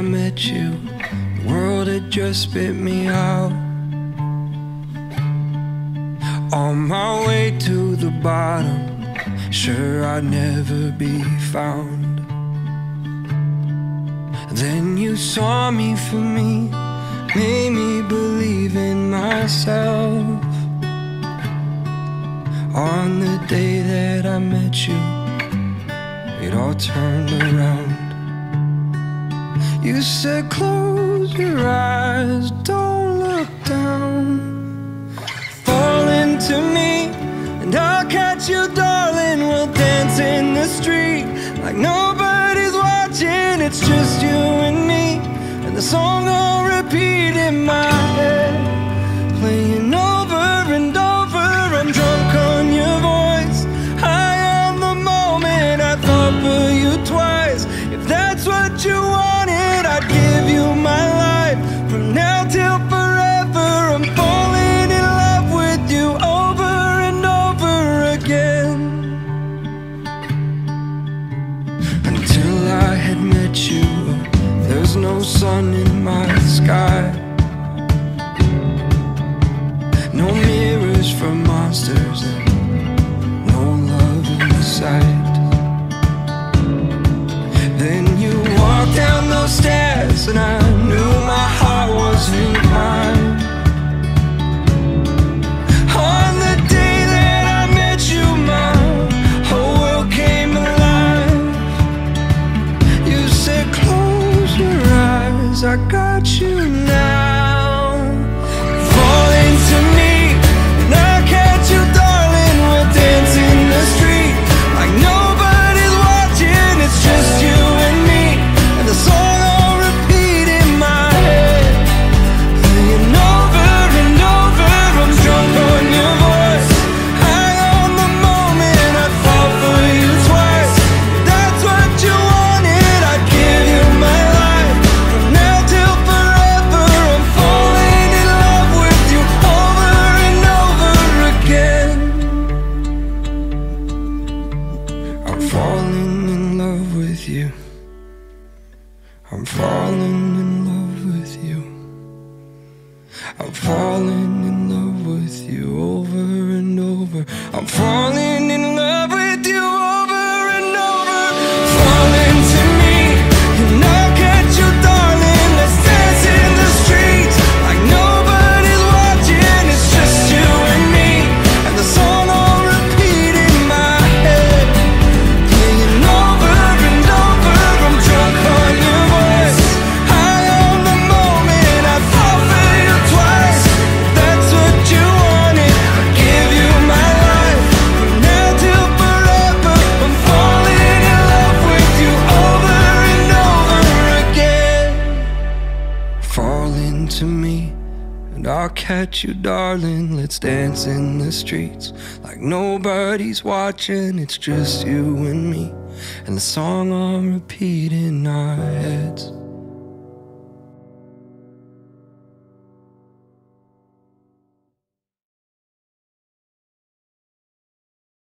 met you, the world had just spit me out. On my way to the bottom, sure I'd never be found. Then you saw me for me, made me believe in myself. On the day that I met you, it all turned around. You said close your eyes, don't look down. Fall into me and I'll catch you, darling. We'll dance in the street like nobody's watching. It's just you and me, and the song will repeat in my head, playing over and over. I'm drunk on your voice, high on the moment. I thought for you twice. If that's what you wanted, I'd give you my life from now till forever. I'm falling in love with you over and over again. Until I had met you, there's no sun in my sky, no mirrors for monsters, and no love in sight. Then you walked down those stairs and I knew my heart wasn't mine. On the day that I met you, my whole world came alive. You said close your eyes, I got you now. Fall into me and I'll catch you, darling. We'll dance in the street like nobody's watching. It's just you and me, and the song will repeat in my head, playing over and over. I'm drunk on your voice, high on the moment. I fall for you twice. If that's what you wanted, I'd give you my life from now till forever. I'm falling in love with you over and over again. I'm falling in love with you. I'm falling in love with you. I'm falling in love with you over and over. I'm falling in love with you over and over. Fall into me and I'll catch you, darling. Let's dance in the streets like nobody's watching. It's just you and me, and the song will repeat in my head, playing over and over. I'm drunk on your voice, high on the moment. I fall for you twice. That's what you wanted, I'd give you my life from now till forever. I'm falling in love with you over and over again. Fall into me and I'll catch you, darling. Let's dance in the streets like nobody's watching. It's just you and me, and the song on repeat in our heads.